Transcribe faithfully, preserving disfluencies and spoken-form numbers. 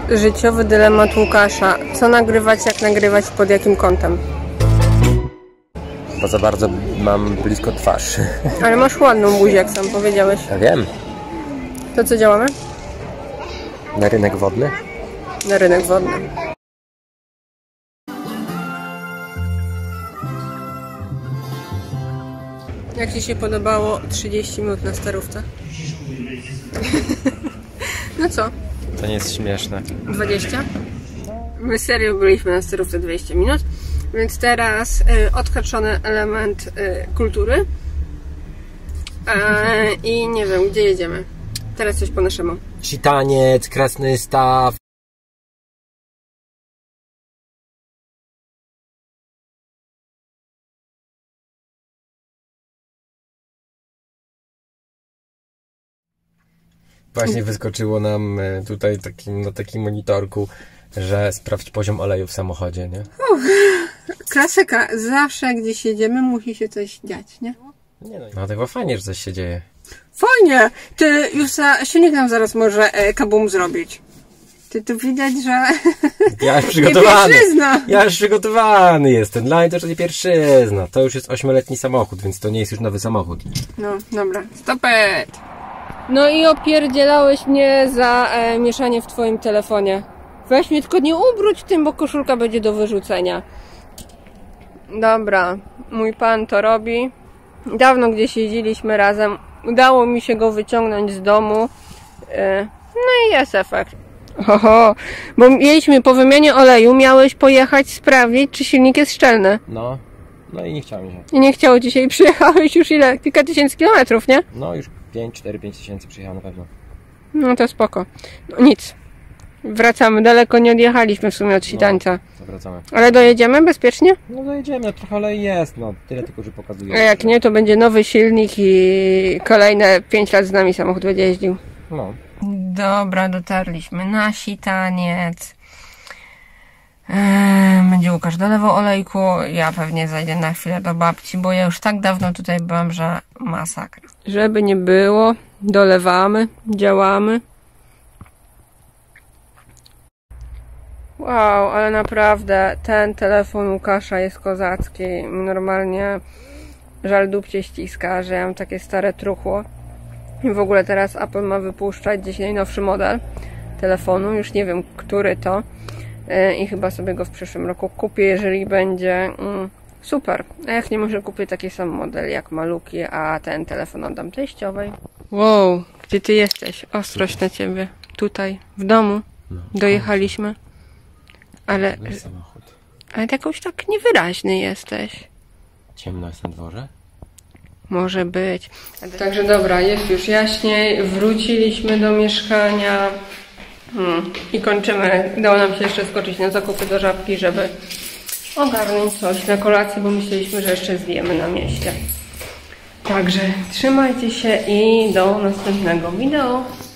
Życiowy dylemat Łukasza. Co nagrywać, jak nagrywać, pod jakim kątem? Bo za bardzo mam blisko twarz. Ale masz ładną buzię, jak sam powiedziałeś. Ja wiem. To co działamy? Na rynek wodny? Na rynek wodny. Jak Ci się podobało trzydzieści minut na starówce? No co? To nie jest śmieszne. dwadzieścia? My serio byliśmy na starówce dwadzieścia minut, więc teraz y, odhaczony element y, kultury. E, I nie wiem, gdzie jedziemy. Teraz coś po naszemu. Sitaniec, Krasny Staw. Właśnie wyskoczyło nam tutaj takim, na takim monitorku, że sprawdź poziom oleju w samochodzie, nie? Uff, klasyka. Zawsze gdzieś jedziemy, musi się coś dziać, nie? Nie no, no tego fajnie, że coś się dzieje. Fajnie! Ty, Justa, silnik nam zaraz może e, kabum zrobić. Ty tu widać, że... Ja już przygotowany. Nie ja już przygotowany jestem. Dla mnie to już nie pierwszyzna. To już jest ośmioletni samochód, więc to nie jest już nowy samochód. No, dobra. Stop it! No i opierdzielałeś mnie za e, mieszanie w twoim telefonie. Weź mnie, tylko nie ubróć tym, bo koszulka będzie do wyrzucenia. Dobra, mój pan to robi. Dawno gdzieś jeździliśmy razem. Udało mi się go wyciągnąć z domu. E, no i jest efekt. Oho, bo mieliśmy po wymianie oleju, miałeś pojechać sprawdzić, czy silnik jest szczelny. No, no i nie chciałem się. I nie chciało dzisiaj, przyjechałeś już ile? Kilka tysięcy kilometrów, nie? No już pięć, cztery, pięć tysięcy przyjechałem na pewno. No to spoko. No nic. Wracamy, daleko nie odjechaliśmy w sumie od Sitańca. No, wracamy. Ale dojedziemy bezpiecznie? No dojedziemy, no trochę olej jest, no tyle tylko, że pokazuje. A jak nie, to będzie nowy silnik i kolejne pięć lat z nami samochód będzie jeździł. No. Dobra, dotarliśmy na Sitaniec. Eee, będzie Łukasz dolewał olejku. Ja pewnie zajdę na chwilę do babci, bo ja już tak dawno tutaj byłam, że masakra. Żeby nie było, dolewamy, działamy. Wow, ale naprawdę ten telefon Łukasza jest kozacki. Normalnie żal dupcie ściska, że ja mam takie stare truchło. I w ogóle teraz Apple ma wypuszczać gdzieś najnowszy model telefonu. Już nie wiem, który to. I chyba sobie go w przyszłym roku kupię, jeżeli będzie mm, super. A jak nie, może kupię taki sam model jak maluki, a ten telefon oddam teściowej. Wow, gdzie ty jesteś? Ostrość na ciebie. Tutaj, w domu. No, dojechaliśmy. Ale, samochód. ale jakoś tak niewyraźny jesteś. Ciemno jest na dworze? Może być. Także dobra, jest już jaśniej. Wróciliśmy do mieszkania. Hmm. I kończymy. Udało nam się jeszcze skoczyć na zakupy do Żabki, żeby ogarnąć coś na kolację, bo myśleliśmy, że jeszcze zjemy na mieście. Także trzymajcie się i do następnego wideo.